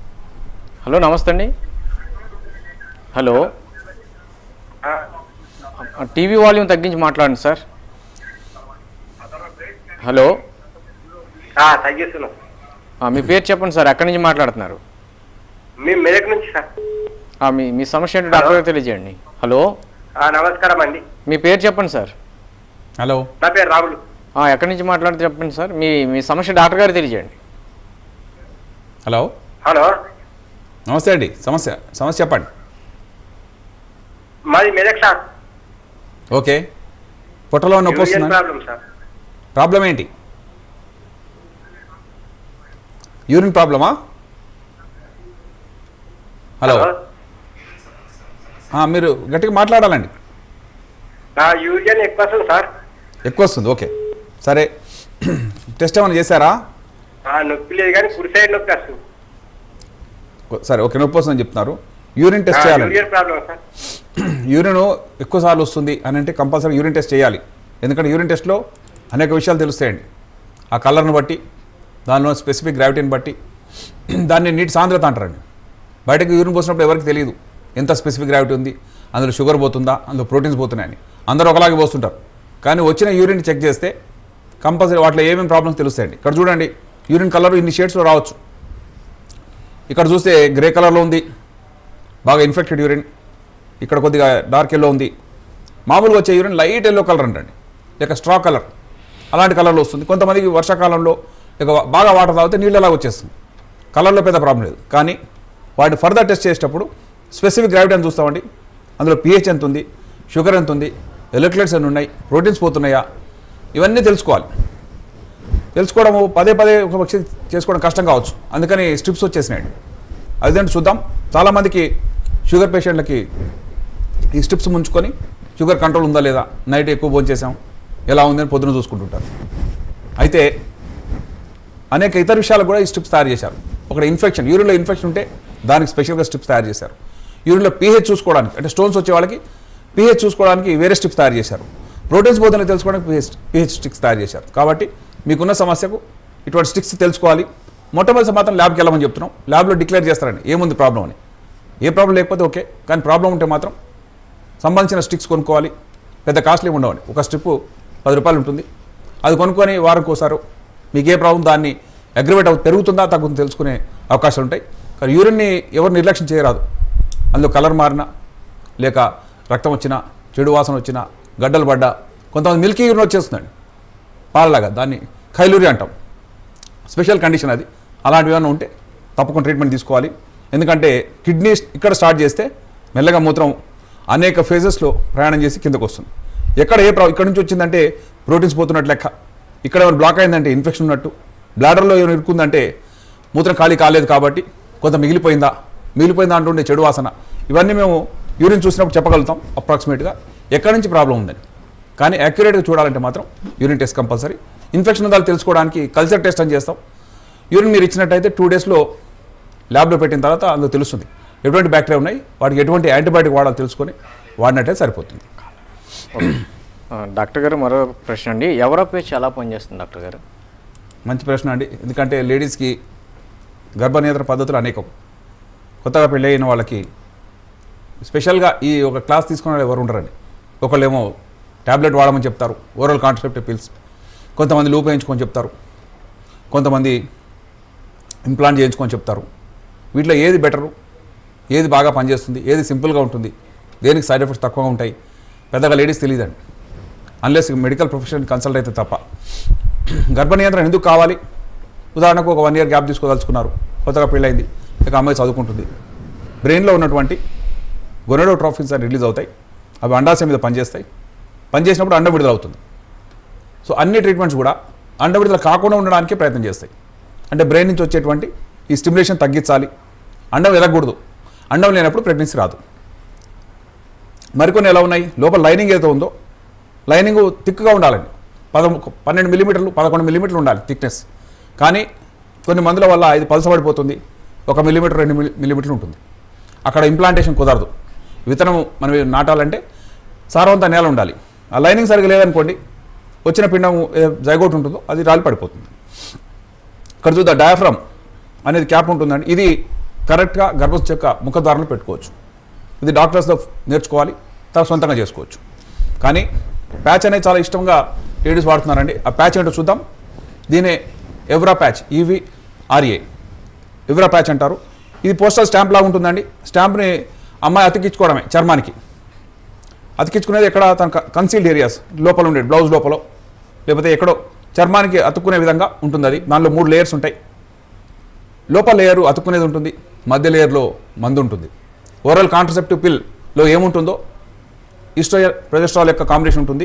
హలో నమస్తే అండి. హలో, టీవీ వాల్యూమ్ తగ్గించి మాట్లాడండి సార్. హలో, తగ్గిస్తున్నాం. మీ పేరు చెప్పండి సార్, ఎక్కడి నుంచి మాట్లాడుతున్నారు? మేము మెదక్ నుంచి సార్. మీ మీ సమస్య ఏంటో డాక్టర్ గారు తెలియజేయండి. హలో, నమస్కారం అండి. మీ పేరు చెప్పండి సార్. హలో, నా పేరు రాములు. ఎక్కడి నుంచి మాట్లాడితే చెప్పండి సార్. మీ మీ సమస్య డాక్టర్ గారు తెలియజేయండి. హలో హలో నమస్తే అండి. సమస్య సమస్య చెప్పండి. మాది మెదక్ సార్. ఓకే, పొట్టలో నొప్పి వస్తుందా? Problem sir. ప్రాబ్లం ఏంటి? యూరిన్ ప్రాబ్లమా? హలో మీరు గట్టిగా మాట్లాడాలండి. యూరిన్ ఎక్కువ వస్తుంది సార్. ఎక్కువ వస్తుంది, ఓకే సరే. టెస్ట్ ఏమైనా చేశారా? నొప్పి లేదు కానీ కుడి సైడ్ నొప్పి వస్తుంది. సరే ఓకే, నొప్పి వస్తుందని చెప్తున్నారు. యూరిన్ టెస్ట్ చేయాలి. యూరిన్ ఎక్కువ సార్లు వస్తుంది అని అంటే కంపల్సరీ యూరిన్ టెస్ట్ చేయాలి. ఎందుకంటే యూరిన్ టెస్ట్లో అనేక విషయాలు తెలుస్తాయండి. ఆ కలర్ను బట్టి, దానిలో స్పెసిఫిక్ గ్రావిటీని బట్టి, దాన్ని నీటి సాంద్రత అంటారండి. బయటకు యూరిన్ పోసినప్పుడు ఎవరికి తెలియదు ఎంత స్పెసిఫిక్ గ్రావిటీ ఉంది, అందులో షుగర్ పోతుందా, అందులో ప్రోటీన్స్ పోతున్నాయని. అందరూ ఒకలాగే పోస్తుంటారు. కానీ వచ్చిన యూరిన్ చెక్ చేస్తే కంపల్సరీ వాటిలో ఏమేమి ప్రాబ్లమ్స్ తెలుస్తాయండి. ఇక్కడ చూడండి, యూరిన్ కలర్ ఇన్ని షేడ్స్లో రావచ్చు. ఇక్కడ చూస్తే గ్రే కలర్లో ఉంది, బాగా ఇన్ఫెక్టెడ్ యూరిన్. ఇక్కడ కొద్దిగా డార్క్ ఎల్లో ఉంది. మామూలుగా వచ్చే యూరిన్ లైట్ ఎల్లో కలర్ అంటండి, లేక స్ట్రా కలర్, అలాంటి కలర్లో వస్తుంది. కొంతమందికి వర్షాకాలంలో ఇక బాగా వాటర్ తాగితే నీళ్ళలాగా వచ్చేస్తుంది. కలర్లో పెద్ద ప్రాబ్లం లేదు. కానీ వాటిని ఫర్దర్ టెస్ట్ చేసేటప్పుడు స్పెసిఫిక్ గ్రావిటీ అని చూస్తామండి. అందులో పిహెచ్ ఎంత ఉంది, షుగర్ ఎంత ఉంది, ఎలక్ట్రోలైట్స్ ఎన్ని ఉన్నాయి, ప్రోటీన్స్ పోతున్నాయా, ఇవన్నీ తెలుసుకోవాలి. తెలుసుకోవడము పదే పదే ఒక పక్షి చేసుకోవడం కష్టం కావచ్చు. అందుకని స్ట్రిప్స్ వచ్చేసినాయండి. అదేంటి చూద్దాం. చాలామందికి షుగర్ పేషెంట్లకి ఈ స్ట్రిప్స్ ముంచుకొని షుగర్ కంట్రోల్ ఉందా లేదా, నైట్ ఎక్కువ భోజనం చేసాం ఎలా ఉందని పొద్దున చూసుకుంటుంటారు. అయితే అనేక ఇతర విషయాలు కూడా ఈ స్ట్రిప్స్ తయారు చేశారు. ఒక ఇన్ఫెక్షన్, యూరిన్లో ఇన్ఫెక్షన్ ఉంటే దానికి స్పెషల్గా స్ట్రిప్స్ తయారు చేశారు. యూరిన్లో పీహెచ్ చూసుకోవడానికి, అంటే స్టోన్స్ వచ్చే వాళ్ళకి పీహెచ్ చూసుకోవడానికి వేరే స్ట్రిప్స్ తయారు చేశారు. ప్రోటీన్స్ పోతుందని తెలుసుకోవడానికి పీహెచ్ పీహెచ్ స్టిక్స్ తయారు చేశారు. కాబట్టి మీకున్న సమస్యకు ఇటువంటి స్టిక్స్ తెలుసుకోవాలి. మొట్టమొదటి మాత్రం ల్యాబ్కి వెళ్ళమని చెప్తున్నాం. ల్యాబ్లో డిక్లేర్ చేస్తారండి ఏముంది ప్రాబ్లం అని. ఏ ప్రాబ్లం లేకపోతే ఓకే, కానీ ప్రాబ్లం ఉంటే మాత్రం సంబంధించిన స్టిక్స్ కొనుక్కోవాలి. పెద్ద కాస్ట్లీ ఉండవండి. ఒక స్ట్రిప్ పది రూపాయలు ఉంటుంది. అది కొనుక్కొని వారంకి ఒకసారి మీకు ఏ ప్రాబ్లం దాన్ని అగ్రివేట్ అవుతుంది, పెరుగుతుందా తగ్గుతుందా తెలుసుకునే అవకాశాలు ఉంటాయి. కానీ యూరిన్ని ఎవరు నిర్లక్ష్యం చేయరాదు. అందులో కలర్ మారినా, లేక రక్తం వచ్చినా, చెడు వాసన వచ్చినా, గడ్డలు పడ్డా, కొంతమంది మిల్కీ యూరిన్ వచ్చేస్తుందండి పాలలాగా, దాన్ని ఖైలూరి అంటాం. స్పెషల్ కండిషన్ అది. అలాంటివి ఏమైనా ఉంటే తప్పకుండా ట్రీట్మెంట్ తీసుకోవాలి. ఎందుకంటే కిడ్నీ ఇక్కడ స్టార్ట్ చేస్తే మెల్లగా మూత్రం అనేక ఫేజెస్లో ప్రయాణం చేసి కిందకు వస్తుంది. ఎక్కడ ఏ ప్రా ఇక్కడ నుంచి వచ్చిందంటే ప్రోటీన్స్ పోతున్నట్టు లెక్క, ఇక్కడ ఏమైనా బ్లాక్ అయిందంటే ఇన్ఫెక్షన్ ఉన్నట్టు, బ్లాడర్లో ఏమైనా ఇరుక్కుందంటే మూత్రం ఖాళీ కాలేదు కాబట్టి కొంత మిగిలిపోయిందా, మిగిలిపోయిందా అంటుండే చెడు వాసన, ఇవన్నీ మేము యూరిన్ చూసినప్పుడు చెప్పగలుగుతాం అప్రాక్సిమేట్గా ఎక్కడి నుంచి ప్రాబ్లం ఉందని. కానీ యాక్యురేట్గా చూడాలంటే మాత్రం యూరిన్ టెస్ట్ కంపల్సరీ. ఇన్ఫెక్షన్ ఉందా తెలుసుకోవడానికి కల్చర్ టెస్ట్ అని చేస్తాం. యూరిన్ మీరు ఇచ్చినట్టయితే టూ డేస్లో ల్యాబ్లో పెట్టిన తర్వాత అందులో తెలుస్తుంది ఎటువంటి బ్యాక్టీరియా ఉన్నాయి, వాటికి ఎటువంటి యాంటీబయాటిక్ వాడాలో తెలుసుకొని వాడినట్టయితే సరిపోతుంది. డాక్టర్ గారు మరో ప్రశ్న అండి, ఎవరోపేచి ఎలా పనిచేస్తుంది డాక్టర్ గారు? మంచి ప్రశ్న అండి. ఎందుకంటే లేడీస్కి గర్భనియంత్రణ పద్ధతులు అనేకం. కొత్తగా పెళ్ళి అయిన వాళ్ళకి స్పెషల్గా ఈ ఒక క్లాస్ తీసుకునే వాళ్ళు ఎవరు ఉండరండి. ఒకళ్ళేమో ట్యాబ్లెట్ వాడమని చెప్తారు, ఓరల్ కాంట్రసెప్టివ్ పిల్స్. కొంతమంది లూప్ వేయించుకొని చెప్తారు, కొంతమంది ఇంప్లాంట్ చేయించుకొని చెప్తారు. వీటిలో ఏది బెటరు, ఏది బాగా పనిచేస్తుంది, ఏది సింపుల్గా ఉంటుంది, దేనికి సైడ్ ఎఫెక్ట్స్ తక్కువగా ఉంటాయి పెద్దగా లేడీస్ తెలియదండి. అన్లెస్ మెడికల్ ప్రొఫెషన్ కన్సల్ట్ అయితే తప్ప. గర్భ నియంత్రణ ఎందుకు కావాలి? ఉదాహరణకు ఒక వన్ ఇయర్ గ్యాప్ తీసుకోదలుచుకున్నారు, కొత్తగా పెళ్ళైంది, ఇక అమ్మాయి చదువుకుంటుంది. బ్రెయిన్లో ఉన్నటువంటి గొనెడోట్రోఫిన్స్ అని రిలీజ్ అవుతాయి. అవి అండాశయం మీద పనిచేస్తాయి. పనిచేసినప్పుడు అండం విడుదల అవుతుంది. సో అన్ని ట్రీట్మెంట్స్ కూడా అండం విడుదల కాకుండా ఉండడానికే ప్రయత్నం చేస్తాయి. అంటే బ్రెయిన్ నుంచి వచ్చేటువంటి ఈ స్టిమ్యులేషన్ తగ్గించాలి, అండం ఎరగకూడదు. అండం లేనప్పుడు ప్రెగ్నెన్సీ రాదు. మరికొన్ని ఎలా ఉన్నాయి, లోపల లైనింగ్ ఏదైతే ఉందో లైనింగ్ థిక్గా ఉండాలండి. పద పన్నెండు మిల్లీమీటర్లు పదకొండు మిల్లీమీటర్లు ఉండాలి థిక్నెస్. కానీ కొన్ని మందుల వల్ల ఇది పలసబడిపోతుంది, ఒక మిల్లీమీటర్ రెండు మిల్లీమీటర్లు ఉంటుంది. అక్కడ ఇంప్లాంటేషన్ కుదరదు. విత్తనం మనం నాటాలంటే సారవంత నేల ఉండాలి. ఆ లైనింగ్ సరిగ్గా లేదనుకోండి, వచ్చిన పిండం జైగోట్ ఉంటుందో అది రాలి పడిపోతుంది. ఇక్కడ చూద్దాం, డయాఫ్రమ్ అనేది క్యాప్ ఉంటుందండి. ఇది కరెక్ట్గా గర్భం చెక్క ముఖద్వారంలో పెట్టుకోవచ్చు. ఇది డాక్టర్స్లో నేర్చుకోవాలి, తర్వాత సొంతంగా చేసుకోవచ్చు. కానీ ప్యాచ్ అనేది చాలా ఇష్టంగా లేడీస్ వాడుతున్నారండి. ఆ ప్యాచ్ ఏంటో చూద్దాం. దీనే ఎవ్రా ప్యాచ్, ఈవీఆర్ఏ ఎవ్రా ప్యాచ్ అంటారు. ఇది పోస్టల్ స్టాంప్ లాగా ఉంటుందండి. స్టాంప్ని అమ్మాయి అతికించుకోవడమే, చర్మానికి అతికించుకునేది ఎక్కడ తన కన్సీల్డ్ ఏరియాస్ లోపల ఉండేది, బ్లౌజ్ లోపల లేకపోతే ఎక్కడో చర్మానికి అతుక్కునే విధంగా ఉంటుంది. అది దానిలో మూడు లేయర్స్ ఉంటాయి. లోపల లేయరు అతుక్కునేది ఉంటుంది, మధ్య లేయర్లో మందు ఉంటుంది. ఓరల్ కాంట్రసెప్టివ్ పిల్లో ఏముంటుందో ఈస్ట్రోజన్ ప్రొజెస్ట్రాల్ యొక్క కాంబినేషన్ ఉంటుంది.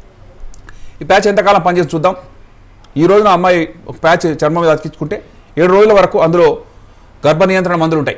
ఈ ప్యాచ్ ఎంతకాలం పనిచేసి చూద్దాం. ఈ రోజున అమ్మాయి ఒక ప్యాచ్ చర్మం మీద అతికించుకుంటే ఏడు రోజుల వరకు అందులో గర్భ నియంత్రణ మందులు ఉంటాయి.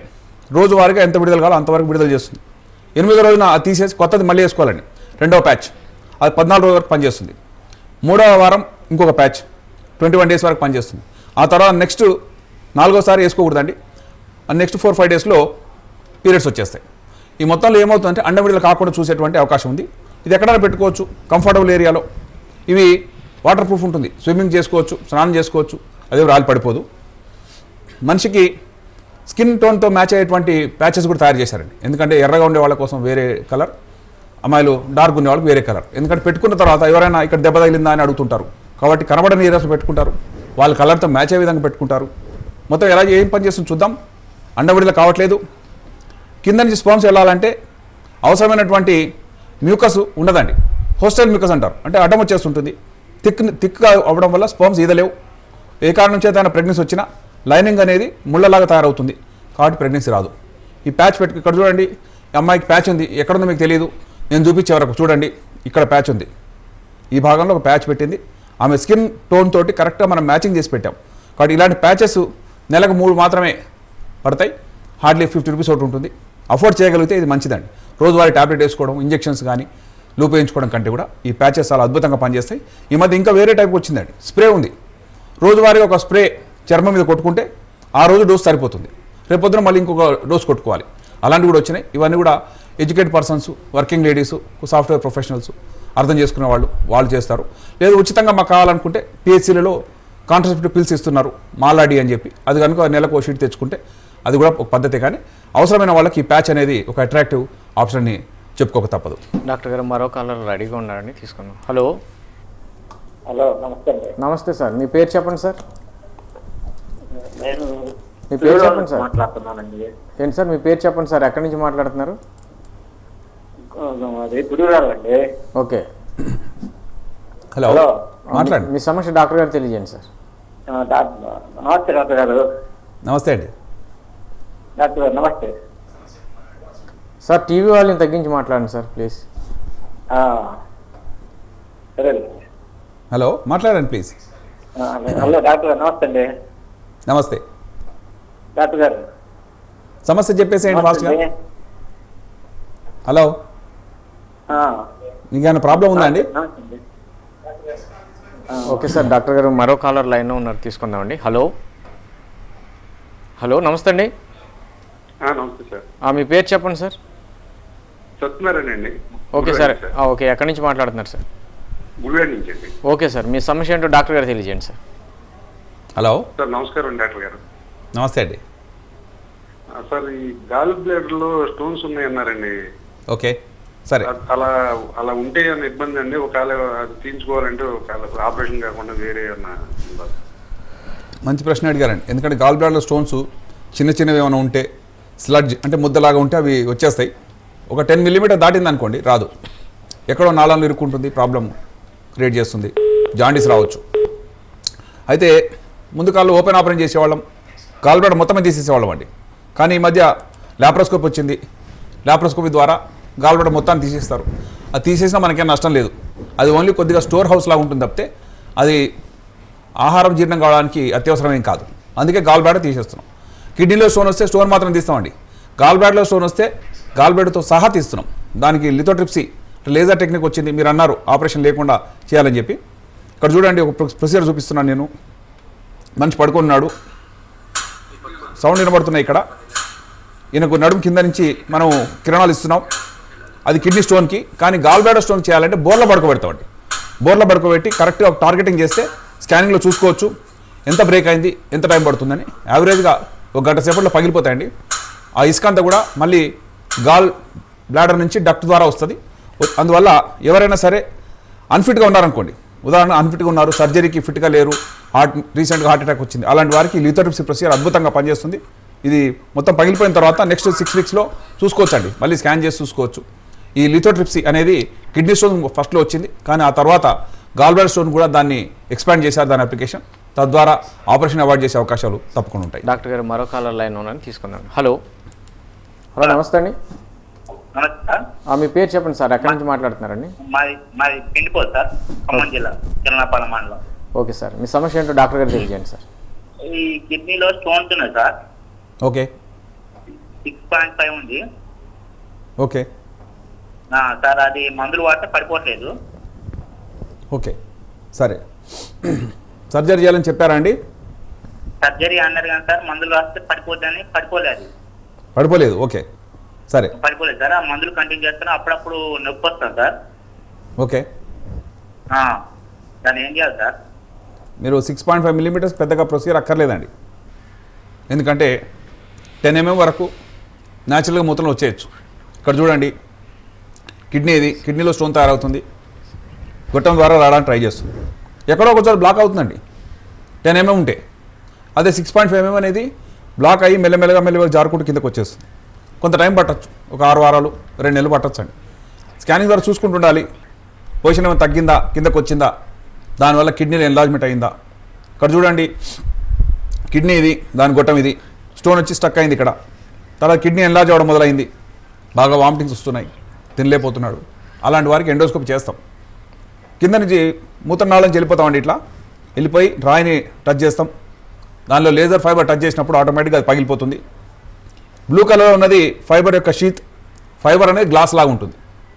రోజువారీగా ఎంత విడుదల కావాలో అంతవరకు విడుదల చేస్తుంది. ఎనిమిదో రోజున అది తీసేసి కొత్తది మళ్ళీ వేసుకోవాలండి, రెండవ ప్యాచ్. అది పద్నాలుగు రోజుల వరకు పనిచేస్తుంది. మూడవ వారం ఇంకొక ప్యాచ్ ట్వంటీ వన్ డేస్ వరకు పనిచేస్తుంది. ఆ తర్వాత నెక్స్ట్ నాలుగోసారి వేసుకోకూడదండి. నెక్స్ట్ ఫోర్ ఫైవ్ డేస్లో పీరియడ్స్ వచ్చేస్తాయి. ఈ మొత్తంలో ఏమవుతుందంటే అండం విడుదల కాకుండా చూసేటువంటి అవకాశం ఉంది. ఇది ఎక్కడైనా పెట్టుకోవచ్చు, కంఫర్టబుల్ ఏరియాలో. ఇవి వాటర్ ప్రూఫ్ ఉంటుంది, స్విమ్మింగ్ చేసుకోవచ్చు, స్నానం చేసుకోవచ్చు, అదే రాలి పడిపోదు. మనిషికి స్కిన్ టోన్తో మ్యాచ్ అయ్యేటువంటి ప్యాచెస్ కూడా తయారు చేశారండి. ఎందుకంటే ఎర్రగా ఉండే వాళ్ళ కోసం వేరే కలర్, అమ్మాయిలు డార్క్ ఉండే వాళ్ళకి వేరే కలర్. ఎందుకంటే పెట్టుకున్న తర్వాత ఎవరైనా ఇక్కడ దెబ్బ తగిలిందా అని అడుగుతుంటారు, కాబట్టి కనబడని ఏరియాస్ పెట్టుకుంటారు, వాళ్ళ కలర్తో మ్యాచ్ అయ్యే విధంగా పెట్టుకుంటారు. మొత్తం ఎలా ఏం పని చేస్తుంది చూద్దాం. అండం విడుదల కావట్లేదు, కింద నుంచి స్పర్మ్స్ వెళ్ళాలంటే అవసరమైనటువంటి మ్యూకస్ ఉండదండి. హోస్టల్ మ్యూకస్ అంటారు, అంటే అడ్డం వచ్చేస్తుంటుంది. థిక్ థిక్గా అవ్వడం వల్ల స్పర్మ్స్ ఈదలేవు. ఏ కారణం చేత అయినా ప్రెగ్నెన్సీ వచ్చినా లైనింగ్ అనేది ముళ్ళలాగా తయారవుతుంది, కాబట్టి ప్రెగ్నెన్సీ రాదు. ఈ ప్యాచ్ పెట్టుకు ఇక్కడ చూడండి, ఈ అమ్మాయికి ప్యాచ్ ఉంది, ఎక్కడుందో మీకు తెలియదు, నేను చూపించే వరకు చూడండి, ఇక్కడ ప్యాచ్ ఉంది, ఈ భాగంలో ఒక ప్యాచ్ పెట్టింది. ఆమె స్కిన్ టోన్ తోటి కరెక్ట్గా మనం మ్యాచింగ్ చేసి పెట్టాం. కాబట్టి ఇలాంటి ప్యాచెస్ నెలకు మూడు మాత్రమే పడతాయి, హార్డ్లీ ఫిఫ్టీ రూపీస్ ఒకటి ఉంటుంది. అఫోర్డ్ చేయగలిగితే ఇది మంచిదండి. రోజువారీ ట్యాబ్లెట్ వేసుకోవడం, ఇంజెక్షన్స్ కానీ లూప్ వేయించుకోవడం కంటే కూడా ఈ ప్యాచెస్ చాలా అద్భుతంగా పనిచేస్తాయి. ఈ మధ్య ఇంకా వేరే టైప్ వచ్చిందండి, స్ప్రే ఉంది. రోజువారీ ఒక స్ప్రే చర్మం మీద కొట్టుకుంటే ఆ రోజు డోస్ సరిపోతుంది, రేపొద్దున మళ్ళీ ఇంకొక డోస్ కొట్టుకోవాలి. అలాంటివి కూడా వచ్చినాయి. ఇవన్నీ కూడా educated persons, working ladies, software professionals, అర్థం చేసుకునే వాళ్ళు వాళ్ళు చేస్తారు. లేదు ఉచితంగా మాకు కావాలనుకుంటే పిహెచ్సిలలో కాంట్రసెప్టివ్ పిల్స్ ఇస్తున్నారు, మాలాడి అని చెప్పి, అది కనుక నెలకు ఒక షీట్ తెచ్చుకుంటే అది కూడా ఒక పద్ధతి. కానీ అవసరమైన వాళ్ళకి ఈ ప్యాచ్ అనేది ఒక అట్రాక్టివ్ ఆప్షన్ని చెప్పుకోక తప్పదు. డాక్టర్ గారు మరో కాలర్ రెడీగా ఉన్నారని తీసుకున్నాం. హలో హలో, నమస్తే అండి. నమస్తే సార్, మీ పేరు చెప్పండి సార్. నేను మీ పేరు చెప్పండి సార్. మాట్లాడుతున్నానండి. ఏంటి సార్ మీ పేరు చెప్పండి సార్, ఎక్కడి నుంచి మాట్లాడుతున్నారు? అది గుడివారం అండి. ఓకే, హలో హలో, మాట్లాడండి. మీ సమస్య డాక్టర్ గారు తెలియజేయండి సార్. ఆ, డాక్టర్ నమస్తే డాక్టర్ గారు. నమస్తే అండి. డాక్టర్ గారు నమస్తే. సార్ టీవీ వాళ్ళని తగ్గించి మాట్లాడండి సార్ ప్లీజ్. ఆ, సరే. హలో మాట్లాడండి ప్లీజ్. ఆ, హలో డాక్టర్ గారు నమస్తే అండి. నమస్తే. డాక్టర్ గారు సమస్య చెప్పేసేయండి ఫాస్ట్గా. నమస్తే అండి. హలో, ఆ, నీకేమైనా ప్రాబ్లం ఉందా అండి? నమస్తే అండి. ఓకే సార్, డాక్టర్ గారు మరో కాలర్ లైన్లో ఉన్నారు, తీసుకుందామండి. హలో హలో నమస్తే అండి. నమస్తే సార్. ఆ, మీ పేరు చెప్పండి సార్. సత్యనారాయణ అండి. Okay sir. ఆ, ఓకే, ఎక్కడి నుంచి మాట్లాడుతున్నారు సార్? గుడివాడ నుంచి అండి. ఓకే సార్, మీ సమస్య ఏంటో డాక్టర్ గారు తెలియజేయండి సార్. హలో సార్ నమస్కారం డాక్టర్ గారు. నమస్తే అండి. ఆ, సార్ ఈ గాల్ బ్లాడర్లో స్టోన్స్ ఉన్నాయన్నారండి. ఓకే సరే. అ- అలా అలా ఉంటే ఏమైనా ఇబ్బంది అండి? ఒకవేళ అది తీయించుకోవాలంటే ఒకవేళ ఆపరేషన్ కాకుండా వేరే ఏమన్నా ఉందా? మంచి ప్రశ్న అడిగారండి. ఎందుకంటే గాల్ బ్లాడర్లో స్టోన్స్ చిన్న చిన్నవి ఏమైనా ఉంటే, స్లడ్జ్ అంటే ముద్దలాగా ఉంటే అవి వచ్చేస్తాయి. ఒక టెన్ మిల్లీమీటర్ దాటింది అనుకోండి రాదు, ఎక్కడో నాళాలు ఇరుక్కుంటుంది, ప్రాబ్లం క్రియేట్ చేస్తుంది, జాండీస్ రావచ్చు. అయితే ముందు కాళ్ళు ఓపెన్ ఆపరేషన్ చేసేవాళ్ళం, గాల్ బ్లాడర్ మొత్తమే తీసేసేవాళ్ళం అండి. కానీ ఈ మధ్య ల్యాప్రోస్కోప్ వచ్చింది, ల్యాప్రోస్కోపీ ద్వారా గాల్ బ్లాడర్ మొత్తాన్ని తీసేస్తారు. అది తీసేసినా మనకేం నష్టం లేదు, అది ఓన్లీ కొద్దిగా స్టోర్ హౌస్ లాగా ఉంటుంది తప్పితే అది ఆహారం జీర్ణం కావడానికి అత్యవసరమేం కాదు. అందుకే గాల్ బ్లాడర్ తీసేస్తున్నాం. కిడ్నీలో స్టోన్ వస్తే స్టోన్ మాత్రం తీస్తామండి. గాల్ బ్లాడర్లో స్టోన్ వస్తే గాల్ బ్లాడర్తో సహా తీస్తున్నాం. దానికి లిథోట్రిప్సీ లేజర్ టెక్నిక్ వచ్చింది, మీరు అన్నారు ఆపరేషన్ లేకుండా చేయాలని చెప్పి. ఇక్కడ చూడండి, ఒక ప్రొసీజర్ చూపిస్తున్నాను నేను. మనిషి పడుకున్నాడు, సౌండ్ వినబడుతున్నాయి ఇక్కడ. ఈయనకు నడుము కింద నుంచి మనం కిరణాలు ఇస్తున్నాం, అది కిడ్నీ స్టోన్కి. కానీ గాల్ బ్లాడర్ స్టోన్ చేయాలంటే బోర్లో పడుకోబెడతామండి. బోర్లో పడుకోబెట్టి కరెక్ట్గా టార్గెటింగ్ చేస్తే స్కానింగ్లో చూసుకోవచ్చు ఎంత బ్రేక్ అయింది, ఎంత టైం పడుతుందని. యావరేజ్గా ఒక గంట సేపట్లో పగిలిపోతాయండి. ఆ ఇసుక అంతా కూడా మళ్ళీ గాల్ బ్లాడర్ నుంచి డక్ట్ ద్వారా వస్తుంది. అందువల్ల ఎవరైనా సరే అన్ఫిట్గా ఉన్నారనుకోండి, ఉదాహరణ అన్ఫిట్గా ఉన్నారు, సర్జరీకి ఫిట్గా లేరు, హార్ట్ రీసెంట్గా హార్ట్ అటాక్ వచ్చింది, అలాంటి వారికి లిథోట్రిప్సీ ప్రొసీజర్ అద్భుతంగా పనిచేస్తుంది. ఇది మొత్తం పగిలిపోయిన తర్వాత నెక్స్ట్ సిక్స్ వీక్స్లో చూసుకోవచ్చు అండి, మళ్ళీ స్కాన్ చేసి చూసుకోవచ్చు. ఈ లిథోట్రిప్సీ అనేది కిడ్నీ స్టోన్ ఫస్ట్లో వచ్చింది, కానీ ఆ తర్వాత గాల్ బ్లాడర్ స్టోన్ కూడా దాన్ని ఎక్స్పాండ్ చేశారు దాని అప్లికేషన్. తద్వారా ఆపరేషన్ అవాయిడ్ చేసే అవకాశాలు తప్పకుండా ఉంటాయి. డాక్టర్ గారు మరో కాలర్ లైన్ ఉన్నారని తీసుకుందాం. హలో హలో నమస్తే అండి. నమస్తే సార్. ఆ, మీ పేరు చెప్పండి సార్, ఎక్కడి నుంచి మాట్లాడుతున్నారండి? మాది మాది పిండిపోదు సార్, ఖమ్మం జిల్లా కిరణాపాలెం మండలం. ఓకే సార్, మీ సమస్య ఏంటో డాక్టర్ గారు తెలియజేయండి సార్. ఈ కిడ్నీలో స్టోన్స్ ఉన్నాయి sir. Okay. Six point five ఉంది ఓకే ఆ, సార్ అది మందులు వాడితే పడిపోవట్లేదు. ఓకే సరే సర్జరీ చేయాలని చెప్పారా అండి? సర్జరీ అన్నారు కానీ సార్ మందులు రాస్తే పడిపోద్దని పడిపోలేదు. పడిపోలేదు ఓకే సరే పడిపోలేదు సార్. ఆ మందులు కంటిన్యూ చేస్తున్నా అప్పుడప్పుడు నొప్పి వస్తుంది సార్. ఓకే ఆ, దాన్ని ఏం చేయాలి సార్? మీరు సిక్స్ పాయింట్ ఫైవ్ మిల్లీమీటర్స్ పెద్దగా ప్రొసీజర్ అక్కర్లేదండి. ఎందుకంటే టెన్ ఎంఎం వరకు న్యాచురల్గా మూత్రంలో వచ్చేయచ్చు. ఇక్కడ చూడండి కిడ్నీ ఇది, కిడ్నీలో స్టోన్ తయారవుతుంది, గొట్టం ద్వారా రావడానికి ట్రై చేస్తుంది, ఎక్కడో ఒకసారి బ్లాక్ అవుతుందండి టెన్ ఎంఎం ఉంటే. అదే సిక్స్ పాయింట్ ఫైవ్ ఎంఎం అనేది బ్లాక్ అయ్యి మెల్లమెల్లగా మెల్లగా జారుకుంటూ కిందకు వచ్చేస్తుంది. కొంత టైం పట్టచ్చు, ఒక ఆరు వారాలు రెండు నెలలు పట్టచ్చు అండి. స్కానింగ్ ద్వారా చూసుకుంటుండాలి పొజిషన్ ఏమైనా తగ్గిందా, కిందకు వచ్చిందా, దానివల్ల కిడ్నీలో ఎన్లాజ్మెంట్ అయిందా. ఇక్కడ చూడండి కిడ్నీ ఇది, దాని గొట్టం ఇది, స్టోన్ వచ్చి స్టక్ అయింది ఇక్కడ. తర్వాత కిడ్నీ ఎన్లాజ్ అవ్వడం మొదలైంది, బాగా వామిటింగ్స్ వస్తున్నాయి, తినలేకపోతున్నాడు. అలాంటి వారికి ఎండోస్కోపీ చేస్తాం. కింద నుంచి మూత్రనాళం నుంచి వెళ్ళిపోతామండి, ఇట్లా వెళ్ళిపోయి రాయిని టచ్ చేస్తాం. దానిలో లేజర్ ఫైబర్ టచ్ చేసినప్పుడు ఆటోమేటిక్గా అది పగిలిపోతుంది. బ్లూ కలర్లో ఉన్నది ఫైబర్ యొక్క షీత్. ఫైబర్ అనేది గ్లాస్ లాగా ఉంటుంది.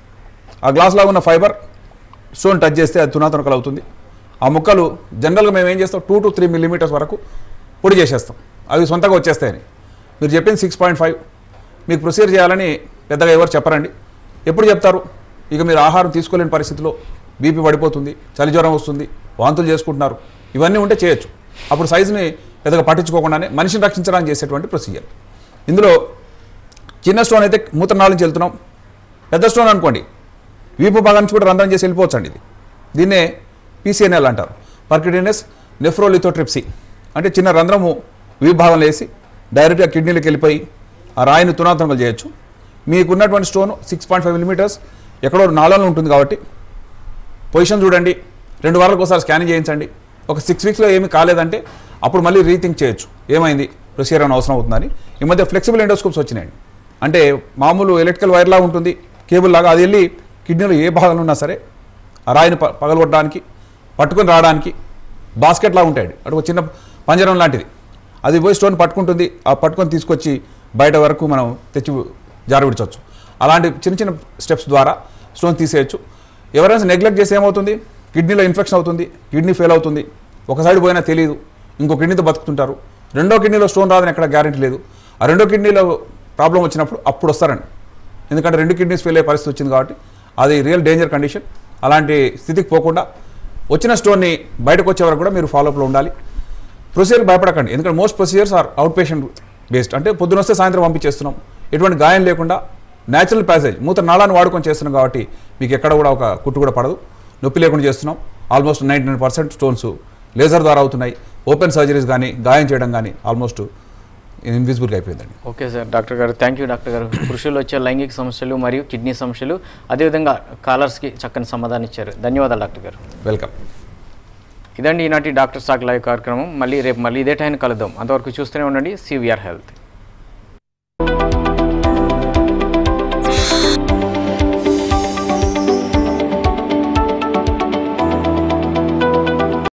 ఆ గ్లాస్ లాగా ఉన్న ఫైబర్ స్టోన్ టచ్ చేస్తే అది తునాతునకలు అవుతుంది. ఆ ముక్కలు జనరల్గా మేము ఏం చేస్తాం, టూ టు త్రీ మిల్లీమీటర్స్ వరకు పొడి చేసేస్తాం, అవి సొంతగా వచ్చేస్తాయని. మీరు చెప్పింది సిక్స్ పాయింట్ ఫైవ్ మీకు ప్రొసీజర్ చేయాలని పెద్దగా ఎవరు చెప్పరండి. ఎప్పుడు చెప్తారు? ఇక మీరు ఆహారం తీసుకోలేని పరిస్థితిలో బీపీ పడిపోతుంది, చలి జ్వరం వస్తుంది, వాంతులు చేసుకుంటున్నారు, ఇవన్నీ ఉంటే చేయొచ్చు. అప్పుడు సైజుని పెద్దగా పట్టించుకోకుండానే మనిషిని రక్షించడానికి చేసేటువంటి ప్రొసీజర్. ఇందులో చిన్న స్టోన్ అయితే మూత్రనాళం నుంచి వెళ్తున్నాం, పెద్ద స్టోన్ అనుకోండి వీపు భాగం నుంచి కూడా రంధ్రం చేసి వెళ్ళిపోవచ్చు అండి. ఇది దీన్నే పీసీఎన్ఎల్ అంటారు, పర్క్యూటేనియస్ నెఫ్రోలిథోట్రిప్సీ. అంటే చిన్న రంధ్రము వీపు భాగంలో వేసి డైరెక్ట్గా కిడ్నీలోకి వెళ్ళిపోయి ఆ రాయిని తునాతునకలు చేయొచ్చు. మీకున్నటువంటి stone six point five millimetres ఎక్కడో నాలుగులో ఉంటుంది కాబట్టి పొజిషన్ చూడండి, రెండు వారాలకు ఒకసారి స్కానింగ్ చేయించండి. ఒక సిక్స్ వీక్స్లో ఏమీ కాలేదంటే అప్పుడు మళ్ళీ రీథింక్ చేయొచ్చు, ఏమైంది ప్రొసీజర్ అని అవసరం అవుతుందని. ఈ మధ్య ఫ్లెక్సిబుల్ ఎండోస్కోప్స్ వచ్చినాయండి. అంటే మామూలు ఎలక్ట్రికల్ వైర్లా ఉంటుంది, కేబుల్ లాగా, అది వెళ్ళి కిడ్నీలో ఏ భాగంలో ఉన్నా సరే ఆ రాయిని ప పగలగొట్టడానికి పట్టుకొని రావడానికి బాస్కెట్ లాగా ఉంటాయండి. అటు ఒక చిన్న పంజరం లాంటిది, అది పోయి స్టోన్ పట్టుకుంటుంది, ఆ పట్టుకొని తీసుకొచ్చి బయట వరకు మనం తెచ్చి జారవిడ్చవచ్చు. అలాంటి చిన్న చిన్న స్టెప్స్ ద్వారా స్టోన్ తీసేయచ్చు. ఎవరైనా నెగ్లెక్ట్ చేస్తే ఏమవుతుంది, కిడ్నీలో ఇన్ఫెక్షన్ అవుతుంది, కిడ్నీ ఫెయిల్ అవుతుంది, ఒక సైడ్ పోయినా తెలియదు, ఇంకో కిడ్నీతో బతుకుతుంటారు. రెండో కిడ్నీలో స్టోన్ రాదని ఎక్కడ గ్యారెంటీ లేదు. ఆ రెండో కిడ్నీలో ప్రాబ్లం వచ్చినప్పుడు అప్పుడు వస్తారండి. ఎందుకంటే రెండు కిడ్నీస్ ఫెయిల్ అయ్యే పరిస్థితి వచ్చింది కాబట్టి అది రియల్ డేంజర్ కండిషన్. అలాంటి స్థితికి పోకుండా వచ్చిన స్టోన్ని బయటకు వచ్చే వరకు కూడా మీరు ఫాలోఅప్లో ఉండాలి. ప్రొసీజర్ భయపడకండి, ఎందుకంటే most procedures are outpatient based. అంటే పొద్దున వస్తే సాయంత్రం పంపించేస్తున్నాం, ఎటువంటి గాయం లేకుండా న్యాచురల్ ప్యాసేజ్ మూత్ర నాళాన్ని వాడుకొని చేస్తున్నాం కాబట్టి మీకు ఎక్కడ కూడా ఒక కుట్టు కూడా పడదు, నొప్పి లేకుండా చేస్తున్నాం. Almost ninety nine percent stones laser ద్వారా అవుతున్నాయి. ఓపెన్ సర్జరీస్ కానీ గాయం చేయడం కానీ ఆల్మోస్ట్ ఇన్విజిబుల్గా అయిపోయిందండి. ఓకే సార్, డాక్టర్ గారు థ్యాంక్ యూ. డాక్టర్ గారు పురుషులు వచ్చే లైంగిక సమస్యలు మరియు కిడ్నీ సమస్యలు అదేవిధంగా కాలర్స్కి చక్కని సమాధానం ఇచ్చారు. ధన్యవాదాలు డాక్టర్ గారు. వెల్కమ్. ఇదండి ఈనాటి డాక్టర్ స్టాక్ లైవ్ కార్యక్రమం. మళ్ళీ రేపు మళ్ళీ ఇదే టైం కలుద్దాం. అంతవరకు చూస్తూనే ఉండండి సివిఆర్ హెల్త్.